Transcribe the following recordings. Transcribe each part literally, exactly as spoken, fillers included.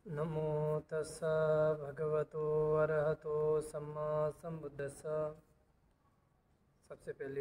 नमो तस्सा भगवतो अरहतो सम्मा संबुद्धस्सा। सबसे पहले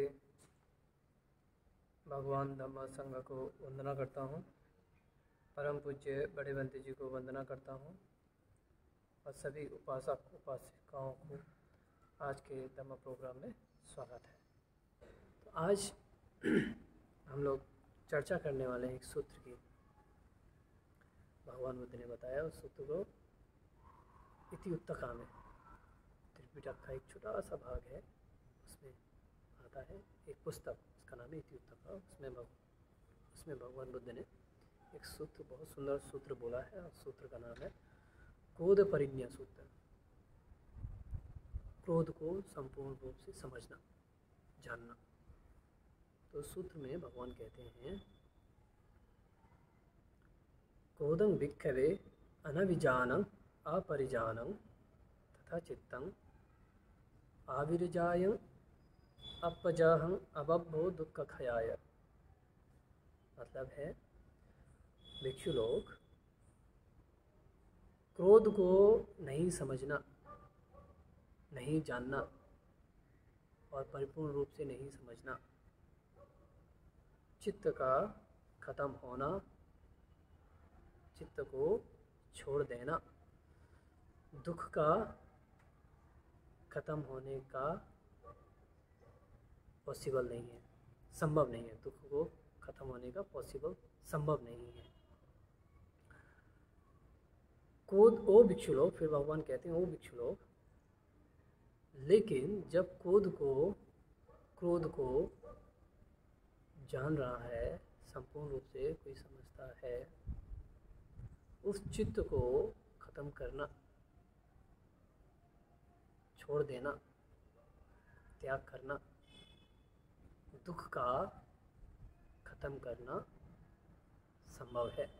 भगवान धम्म संघ को वंदना करता हूँ। परम पूज्य बड़े बंते जी को वंदना करता हूँ और सभी उपासक उपासिकाओं को आज के धम्म प्रोग्राम में स्वागत है। तो आज हम लोग चर्चा करने वाले हैं एक सूत्र की। भगवान बुद्ध ने बताया उस सूत्र को इति उत्तका में, त्रिपिटक का एक छोटा सा भाग है, उसमें आता है एक पुस्तक, उसका नाम है इति उत्तका। उसमें भग, उसमें भगवान बुद्ध ने एक सूत्र, बहुत सुंदर सूत्र बोला है और सूत्र का नाम है क्रोध परिज्ञा सूत्र। क्रोध को संपूर्ण रूप से समझना, जानना। तो सूत्र में भगवान कहते हैं क्रोधं भिक्खवे अनभिजानं अपरिजानं तथा चित्तं आविर्जायं अपजाहं अबद्धो दुःखक्षयाय। मतलब है भिक्षु लोग क्रोध को नहीं समझना, नहीं जानना और परिपूर्ण रूप से नहीं समझना, चित्त का खत्म होना, चित्त को छोड़ देना, दुख का खत्म होने का पॉसिबल नहीं है, संभव नहीं है। दुख को खत्म होने का पॉसिबल संभव नहीं है। क्रोध ओ भिक्षु लोग, फिर भगवान कहते हैं ओ भिक्षु लोग, लेकिन जब क्रोध को क्रोध को जान रहा है, संपूर्ण रूप से कोई समझता है, उस चित्त को खत्म करना, छोड़ देना, त्याग करना, दुख का खत्म करना संभव है।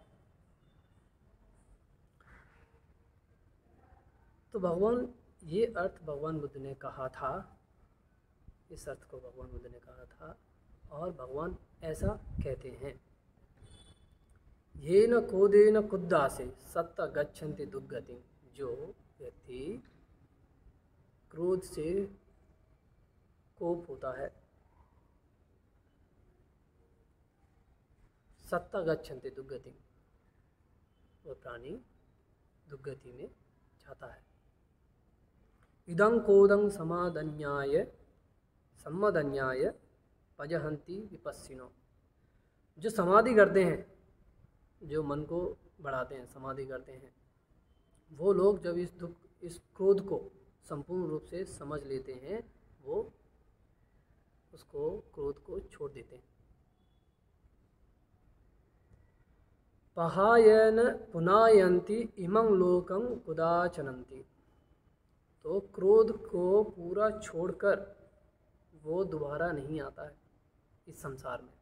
तो भगवान, ये अर्थ भगवान बुद्ध ने कहा था, इस अर्थ को भगवान बुद्ध ने कहा था और भगवान ऐसा कहते हैं ये न क्रोधे न कुद्दासे सत्ता गच्छन्ति दुर्गति। जो व्यक्ति क्रोध से कोप होता है, सत्ता गच्छन्ति दुर्गति, वह प्राणी दुर्गति में जाता है। इदं क्रोधं समादन्याय सम्मदन्याय पजहन्ति विपस्सिनो। जो समाधि करते हैं, जो मन को बढ़ाते हैं, समाधि करते हैं, वो लोग जब इस दुख इस क्रोध को संपूर्ण रूप से समझ लेते हैं, वो उसको क्रोध को छोड़ देते हैं। पहायन पुनायन्ति इमं लोकं कुदाचनन्ति। तो क्रोध को पूरा छोड़कर वो दोबारा नहीं आता है इस संसार में।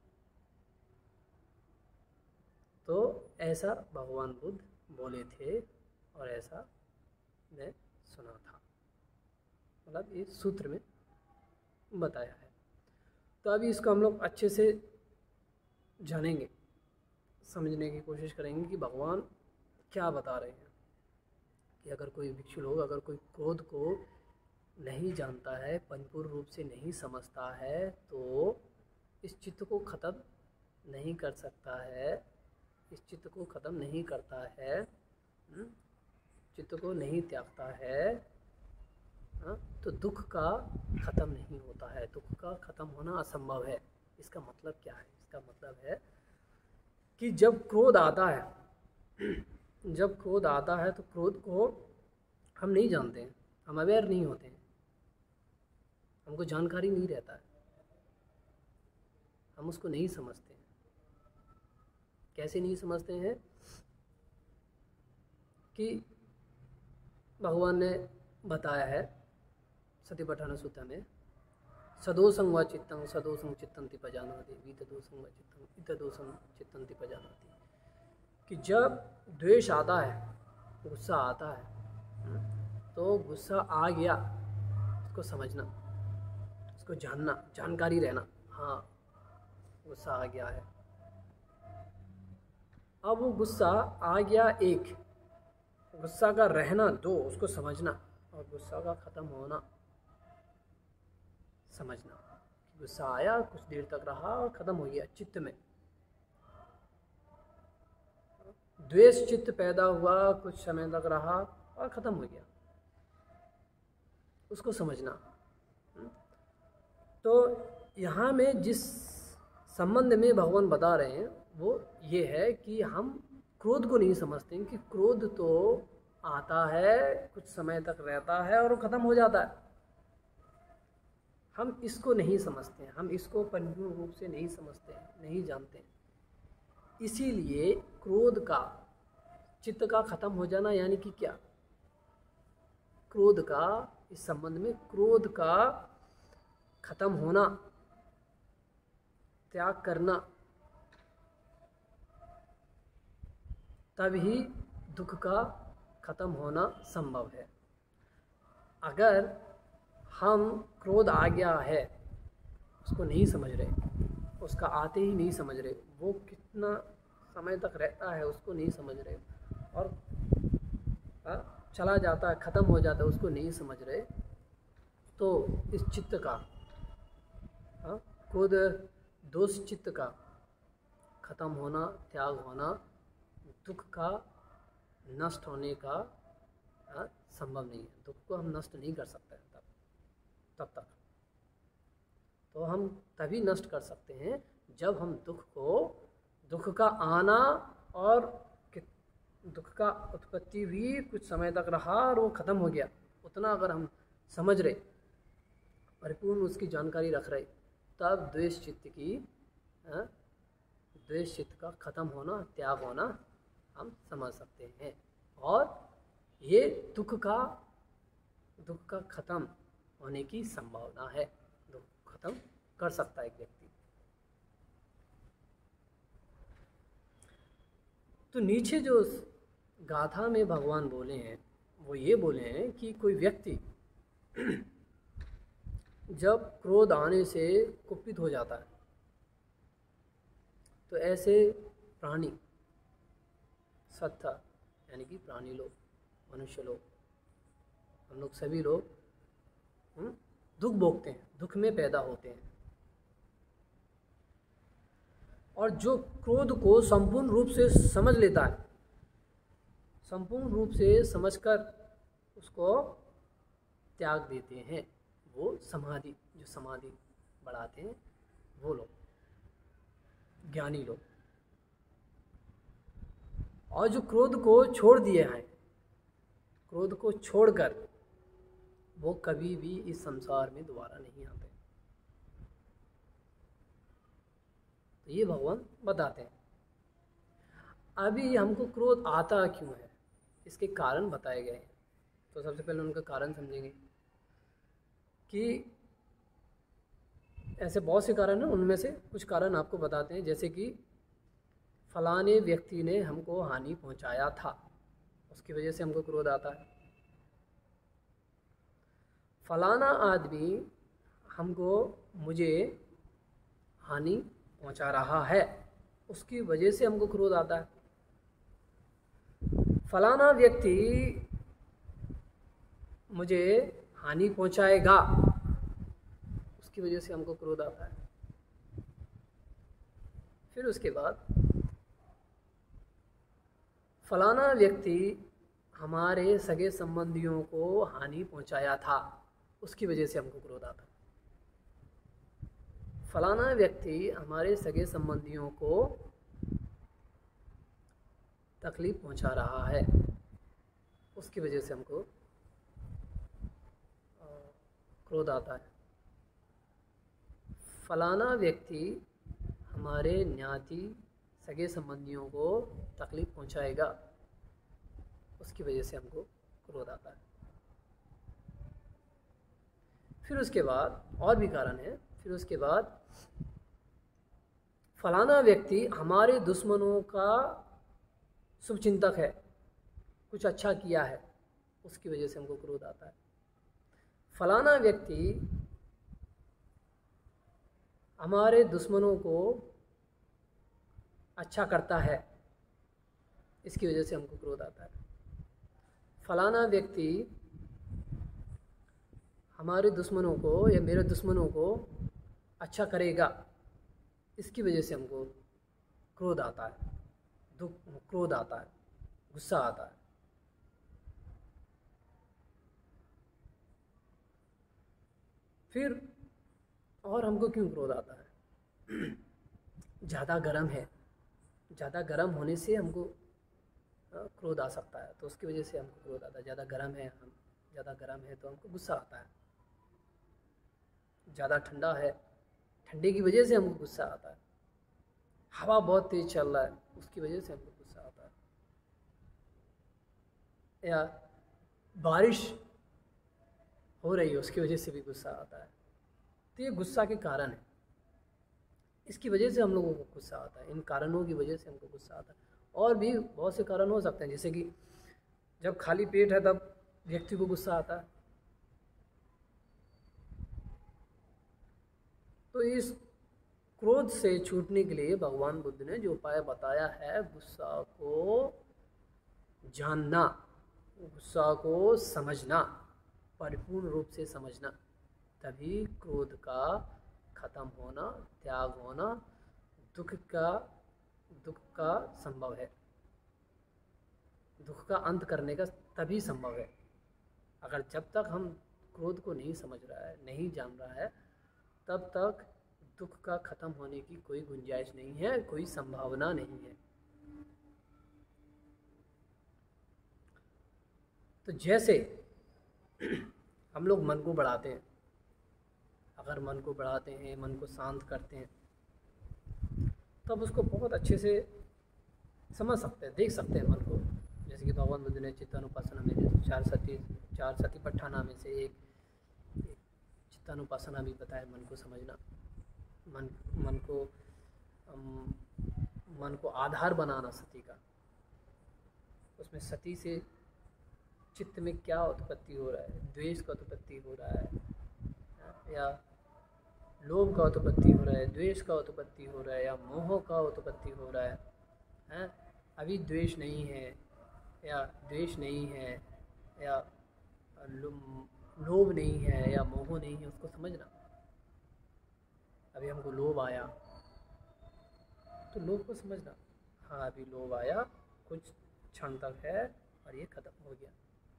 तो ऐसा भगवान बुद्ध बोले थे और ऐसा मैं सुना था, मतलब इस सूत्र में बताया है। तो अभी इसको हम लोग अच्छे से जानेंगे, समझने की कोशिश करेंगे कि भगवान क्या बता रहे हैं। कि अगर कोई भिक्षु लोग, अगर कोई क्रोध को नहीं जानता है, परिपूर्ण रूप से नहीं समझता है, तो इस चित्त को ख़त्म नहीं कर सकता है, इस चित्त को ख़त्म नहीं करता है, चित्त को नहीं त्यागता है, तो दुख का ख़त्म नहीं होता है, दुख का ख़त्म होना असंभव है। इसका मतलब क्या है? इसका मतलब है कि जब क्रोध आता है, जब क्रोध आता है तो क्रोध को हम नहीं जानते हैं, हम अवेयर नहीं होते हैं, हमको जानकारी नहीं रहता है, हम उसको नहीं समझते हैं। कैसे नहीं समझते हैं? कि भगवान ने बताया है सतिपट्ठान सूत्र में, सदोषं व चित्तं सदोषं चित्तन्ति पजानाति वितदोषं व चित्तं इतदोषं चित्तन्ति पजानाति। कि जब द्वेष आता है, गुस्सा आता है, तो गुस्सा आ गया, उसको समझना, उसको जानना, जानकारी रहना, हाँ गुस्सा आ गया है। अब वो गुस्सा आ गया एक, गुस्सा का रहना दो, उसको समझना, और गुस्सा का ख़त्म होना समझना। गुस्सा आया, कुछ देर तक रहा और ख़त्म हो गया चित्त में। द्वेष चित्त पैदा हुआ, कुछ समय तक रहा और ख़त्म हो गया, उसको समझना। तो यहाँ में जिस संबंध में भगवान बता रहे हैं वो ये है कि हम क्रोध को नहीं समझते कि क्रोध तो आता है, कुछ समय तक रहता है और वो ख़त्म हो जाता है। हम इसको नहीं समझते हैं, हम इसको परिपूर्ण रूप से नहीं समझते हैं, नहीं जानते हैं। इसीलिए क्रोध का, चित्त का ख़त्म हो जाना यानी कि क्या, क्रोध का, इस संबंध में क्रोध का ख़त्म होना, त्याग करना, तभी दुख का ख़त्म होना संभव है। अगर हम क्रोध आ गया है उसको नहीं समझ रहे, उसका आते ही नहीं समझ रहे, वो कितना समय तक रहता है उसको नहीं समझ रहे, और आ, चला जाता है, ख़त्म हो जाता है, उसको नहीं समझ रहे, तो इस चित्त का, हाँ, क्रोध दोष चित्त का ख़त्म होना, त्याग होना, दुख का नष्ट होने का हाँ, संभव नहीं है। दुख को हम नष्ट नहीं कर सकते हैं तब तब तक। तो हम तभी नष्ट कर सकते हैं जब हम दुख को, दुख का आना और दुख का उत्पत्ति भी कुछ समय तक रहा और वो ख़त्म हो गया, उतना अगर हम समझ रहे, परिपूर्ण उसकी जानकारी रख रहे, तब द्वेष चित्त की, द्वेष चित्त का ख़त्म होना, त्याग होना हम समझ सकते हैं। और ये दुख का, दुख का ख़त्म होने की संभावना है, दुख ख़त्म कर सकता है एक व्यक्ति। तो नीचे जो गाथा में भगवान बोले हैं वो ये बोले हैं कि कोई व्यक्ति जब क्रोध आने से कुपित हो जाता है तो ऐसे प्राणी, सत्ता यानी कि प्राणी लोग, मनुष्य लोग, हम लोग सभी लोग दुख भोगते हैं, दुख में पैदा होते हैं। और जो क्रोध को संपूर्ण रूप से समझ लेता है, संपूर्ण रूप से समझकर उसको त्याग देते हैं, वो समाधि, जो समाधि बढ़ाते हैं वो लोग, ज्ञानी लोग। और जो क्रोध को छोड़ दिए हैं, क्रोध को छोड़कर वो कभी भी इस संसार में दोबारा नहीं आते। तो ये भगवान बताते हैं। अभी हमको क्रोध आता क्यों है, इसके कारण बताए गए हैं। तो सबसे पहले उनका कारण समझेंगे कि ऐसे बहुत से कारण हैं, उनमें से कुछ कारण आपको बताते हैं। जैसे कि फलाने व्यक्ति ने हमको हानि पहुंचाया था, उसकी वजह से हमको क्रोध आता है। फलाना आदमी हमको, मुझे हानि पहुंचा रहा है, उसकी वजह से हमको क्रोध आता है। फलाना व्यक्ति मुझे हानि पहुंचाएगा, उसकी वजह से हमको क्रोध आता है। फिर उसके बाद फलाना व्यक्ति हमारे सगे संबंधियों को हानि पहुंचाया था, उसकी वजह से हमको क्रोध आता है। फलाना व्यक्ति हमारे सगे संबंधियों को तकलीफ पहुंचा रहा है, उसकी वजह से हमको क्रोध आता है। फलाना व्यक्ति हमारे ज्ञाति, सगे संबंधियों को तकलीफ पहुंचाएगा, उसकी वजह से हमको क्रोध आता है। फिर उसके बाद और भी कारण है। फिर उसके बाद फलाना व्यक्ति हमारे दुश्मनों का शुभचिंतक है, कुछ अच्छा किया है, उसकी वजह से हमको क्रोध आता है। फलाना व्यक्ति हमारे दुश्मनों को अच्छा करता है, इसकी वजह से हमको क्रोध आता है। फलाना व्यक्ति हमारे दुश्मनों को या मेरे दुश्मनों को अच्छा करेगा, इसकी वजह से हमको क्रोध आता है, दुख क्रोध आता है, गुस्सा आता है। फिर और हमको क्यों क्रोध आता है? ज़्यादा गर्म है, ज़्यादा गर्म होने से हमको क्रोध आ सकता है, तो उसकी वजह से हमको क्रोध आता है। ज़्यादा गर्म है, हम ज़्यादा गर्म है तो हमको गुस्सा आता है। ज़्यादा ठंडा है, ठंडे की वजह से हमको गुस्सा आता है। हवा बहुत तेज़ चल रहा है, उसकी वजह से हमको गुस्सा आता है। या बारिश हो रही है, उसकी वजह से भी गुस्सा आता है। तो ये गुस्सा के कारण है, इसकी वजह से हम लोगों को गुस्सा आता है। इन कारणों की वजह से हमको गुस्सा आता है। और भी बहुत से कारण हो सकते हैं, जैसे कि जब खाली पेट है तब व्यक्ति को गुस्सा आता है। तो इस क्रोध से छूटने के लिए भगवान बुद्ध ने जो उपाय बताया है, गुस्सा को जानना, गुस्सा को समझना, परिपूर्ण रूप से समझना, तभी क्रोध का खत्म होना, त्याग होना, दुख का दुख का संभव है। दुख का अंत करने का तभी संभव है। अगर जब तक हम क्रोध को नहीं समझ रहा है, नहीं जान रहा है, तब तक दुख का खत्म होने की कोई गुंजाइश नहीं है, कोई संभावना नहीं है। तो जैसे हम लोग मन को बढ़ाते हैं, अगर मन को बढ़ाते हैं, मन को शांत करते हैं, तब उसको बहुत अच्छे से समझ सकते हैं, देख सकते हैं मन को। जैसे कि भगवान बुद्ध ने चित्तानुपासना में चार सती चार सतिपट्ठाना में से एक चित्तानुपासना भी बताया, मन को समझना, मन मन को मन को आधार बनाना सती का। उसमें सती से चित्त में क्या उत्पत्ति हो रहा है, द्वेष का उत्पत्ति हो रहा है, या लोभ का उत्पत्ति हो रहा है, द्वेष का उत्पत्ति हो रहा है, या मोह का उत्पत्ति हो रहा है, हैं? अभी द्वेष नहीं है, या द्वेष नहीं है, या लोभ नहीं है, या मोह नहीं है, उसको समझना। अभी हमको लोभ आया तो लोभ को समझना, हाँ अभी लोभ आया, कुछ क्षण तक है और ये खत्म हो गया।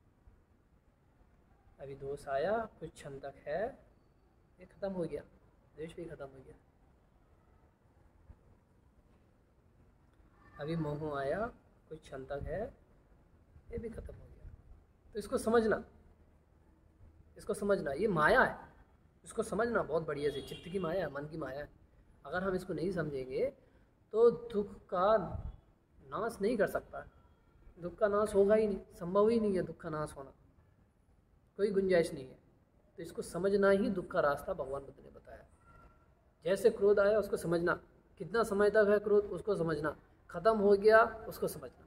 अभी दोष आया, कुछ क्षण तक है, ये खत्म हो गया, द्वेष भी खत्म हो गया। अभी मोह आया, कुछ क्षण तक है, ये भी खत्म हो गया। तो इसको समझना, इसको समझना, ये माया है, इसको समझना बहुत बढ़िया से। चित्त की माया है, मन की माया है। अगर हम इसको नहीं समझेंगे तो दुख का नाश नहीं कर सकता। दुख का नाश होगा ही नहीं, संभव ही नहीं है दुख का नाश होना, कोई गुंजाइश नहीं है। तो इसको समझना ही दुख का रास्ता भगवान बुद्ध ने बताया। जैसे क्रोध आया उसको समझना, कितना समय तक है क्रोध उसको समझना, खत्म हो गया उसको समझना।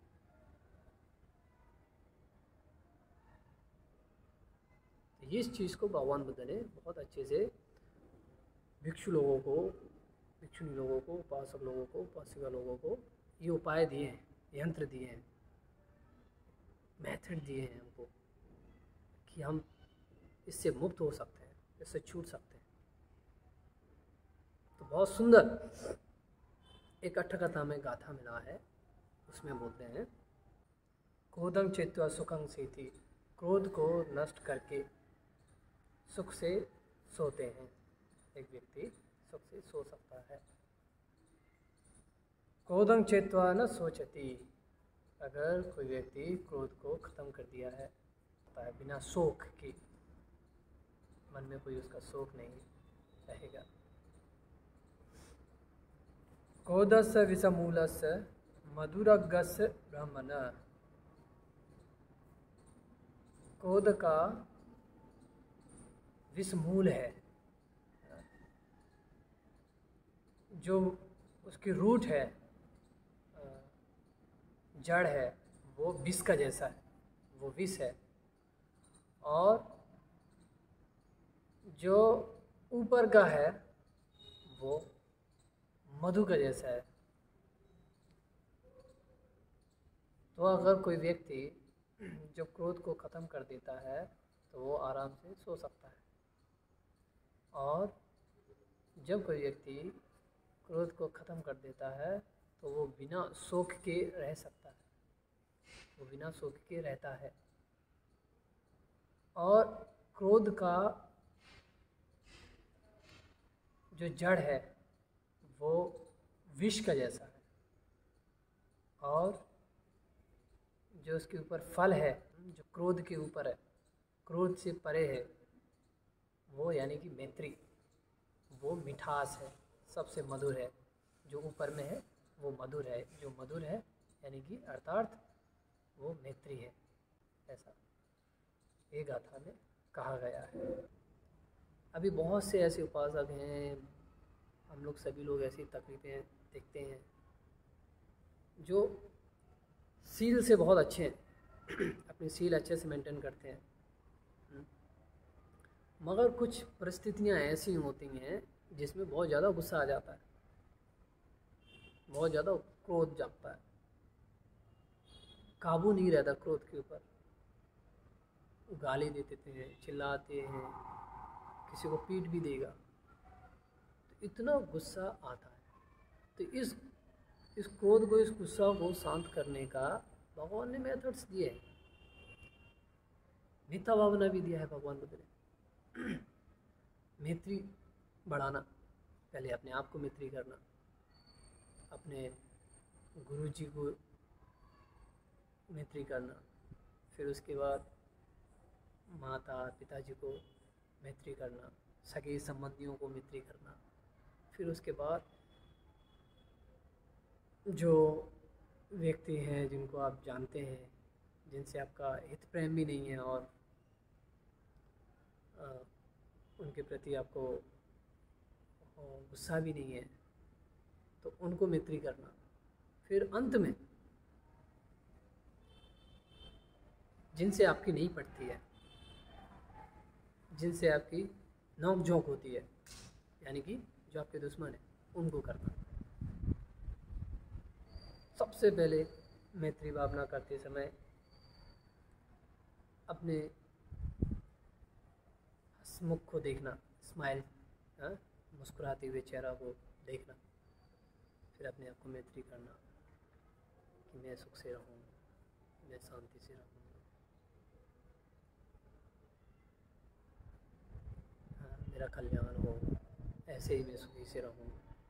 इस चीज़ को भगवान बुद्ध ने बहुत अच्छे से भिक्षु लोगों को, भिक्षुनी लोगों को, उपासक लोगों को, उपासिका लोगों को ये उपाय दिए हैं, यंत्र दिए हैं, मेथड दिए हैं हमको कि हम इससे मुक्त हो सकते हैं, इससे छूट सकते हैं। तो बहुत सुंदर एक अट्ठकथा में गाथा मिला है, उसमें बोलते हैं, क्रोधं चेत्वा सुखं सेति, क्रोध को नष्ट करके सुख से सोते हैं। एक व्यक्ति सुख से सो सकता है। क्रोधं चेत्वा न सोचति, अगर कोई व्यक्ति क्रोध को खत्म कर दिया है, बिना शोक के, मन में कोई उसका शोक नहीं रहेगा। क्रोधस्य विषमूलस्य मधुरगस्य ब्रह्मण, क्रोध का विषमूल है, जो उसकी रूट है, जड़ है, वो विष का जैसा है, वो विष है। और जो ऊपर का है वो मधु का जैसा है। तो अगर कोई व्यक्ति जो क्रोध को ख़त्म कर देता है तो वो आराम से सो सकता है, और जब कोई व्यक्ति क्रोध को ख़त्म कर देता है तो वो बिना शोक के रह सकता है, वो बिना शोक के रहता है। और क्रोध का जो जड़ है वो विष का जैसा है, और जो उसके ऊपर फल है, जो क्रोध के ऊपर है, क्रोध से परे है, वो यानी कि मैत्री, वो मिठास है, सबसे मधुर है। जो ऊपर में है वो मधुर है, जो मधुर है यानी कि अर्थात वो मैत्री है। ऐसा ये गाथा में कहा गया है। अभी बहुत से ऐसे उपासक हैं, हम लोग सभी लोग ऐसी तकलीफें देखते हैं, जो सील से बहुत अच्छे हैं, अपनी सील अच्छे से मेंटेन करते हैं, मगर कुछ परिस्थितियां ऐसी होती हैं जिसमें बहुत ज़्यादा गुस्सा आ जाता है, बहुत ज़्यादा क्रोध जागता है, काबू नहीं रहता क्रोध के ऊपर, गाली दे देते हैं, चिल्लाते हैं, किसी को पीट भी देगा, तो इतना गुस्सा आता है। तो इस इस क्रोध को, इस गुस्सा को शांत करने का भगवान ने मेथड्स दिए हैं, मिथ्या भावना भी दिया है भगवान बुद्ध ने। मैत्री बढ़ाना, पहले अपने आप को मैत्री करना, अपने गुरु जी को मैत्री करना, फिर उसके बाद माता पिताजी को मैत्री करना, सगे संबंधियों को मैत्री करना, फिर उसके बाद जो व्यक्ति हैं जिनको आप जानते हैं, जिनसे आपका हित प्रेम भी नहीं है और आ, उनके प्रति आपको गुस्सा भी नहीं है, तो उनको मैत्री करना। फिर अंत में जिनसे आपकी नहीं पड़ती है, जिनसे आपकी नोक झोंक होती है, यानी कि जो आपके दुश्मन है, उनको करना। सबसे पहले मैत्री भावना करते समय अपने हंसमुख को देखना, स्माइल, हाँ, मुस्कुराते हुए चेहरा को देखना, फिर अपने आप को मैत्री करना कि मैं सुख से रहूँ, मैं शांति से रहूँ, हाँ, मेरा कल्याण हो, ऐसे ही मैं सुखी से रहूँ।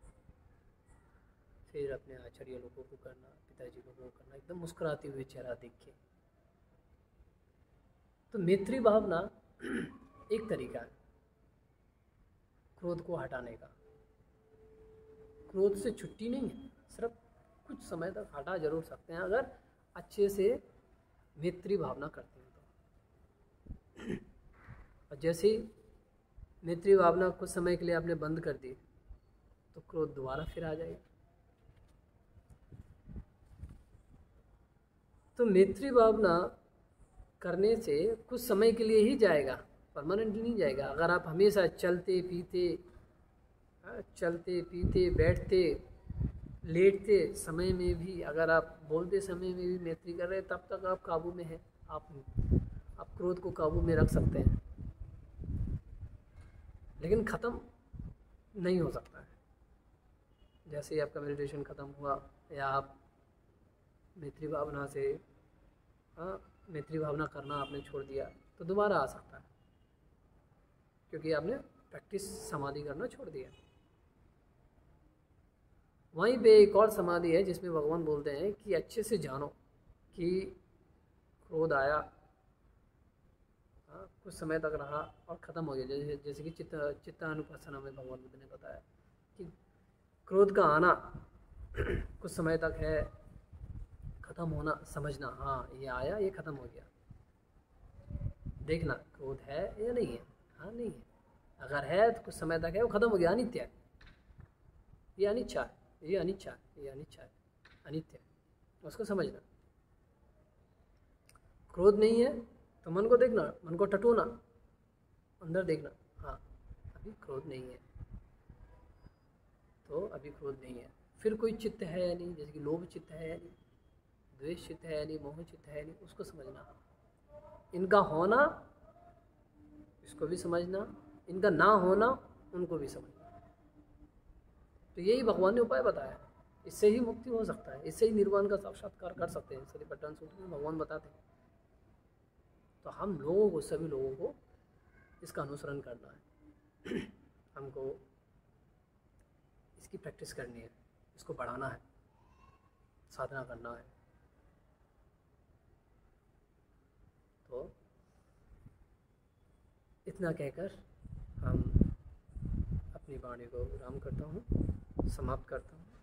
फिर अपने आचार्य लोगों को करना, पिताजी लोगों को करना, एकदम मुस्कुराते हुए चेहरा देख के। तो मैत्री भावना एक तरीका है क्रोध को हटाने का। क्रोध से छुट्टी नहीं है, सिर्फ कुछ समय तक हटा जरूर सकते हैं अगर अच्छे से मैत्री भावना करते हैं तो। और जैसे ही मैत्री भावना कुछ समय के लिए आपने बंद कर दी तो क्रोध दोबारा फिर आ जाएगा। तो मैत्री भावना करने से कुछ समय के लिए ही जाएगा, परमानेंटली नहीं जाएगा। अगर आप हमेशा चलते पीते चलते पीते बैठते लेटते समय में भी, अगर आप बोलते समय में भी मैत्री कर रहे हैं, तब तक आप काबू में हैं, आप आप क्रोध को काबू में रख सकते हैं, लेकिन ख़त्म नहीं हो सकता है। जैसे ही आपका मेडिटेशन ख़त्म हुआ या आप मैत्री भावना से हाँ मैत्री भावना करना आपने छोड़ दिया तो दोबारा आ सकता है, क्योंकि आपने प्रैक्टिस समाधि करना छोड़ दिया। वहीं पे एक और समाधि है जिसमें भगवान बोलते हैं कि अच्छे से जानो कि क्रोध आया, हाँ कुछ समय तक रहा और ख़त्म हो गया। जैसे जैसे कि चित्त चित्तानुपासना में भगवान बुद्ध ने बताया कि क्रोध का आना कुछ समय तक है, ख़त्म होना समझना, हाँ ये आया, ये ख़त्म हो गया, देखना क्रोध है या नहीं है, हाँ नहीं है, अगर है तो कुछ समय तक है, वो ख़त्म हो गया, अनित्य है, ये अनिच्छा है, ये अनिच्छा है, ये अनिच्छा है, अनित्य है, उसको समझना। क्रोध नहीं है तो मन को देखना, मन को टटोना, अंदर देखना, हाँ अभी क्रोध नहीं है, तो अभी क्रोध नहीं है। फिर कोई चित्त है या नहीं, जैसे कि लोभ चित्त है या नहीं, द्वेष चित्त है नहीं, मोह चित्त है नहीं, उसको समझना। इनका होना, इसको भी समझना, इनका ना होना, उनको भी समझना। तो यही भगवान ने उपाय बताया। इससे ही मुक्ति हो सकता है, इससे ही निर्वाण का साक्षात्कार कर सकते हैं। सतिपट्टन सूत्र में भगवान बताते हैं। तो हम लोगों को, सभी लोगों को इसका अनुसरण करना है। हमको इसकी प्रैक्टिस करनी है, इसको बढ़ाना है, साधना करना है। तो इतना कहकर हम अपनी वाणी को विराम करता हूँ, समाप्त करता हूँ।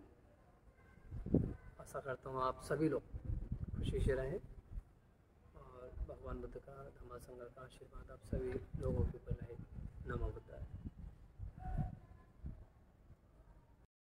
आशा करता हूँ आप सभी लोग खुशी से रहें और भगवान बुद्ध का, धम्म संघ का आशीर्वाद आप सभी लोगों के ऊपर रहे। नमो बुद्धाय।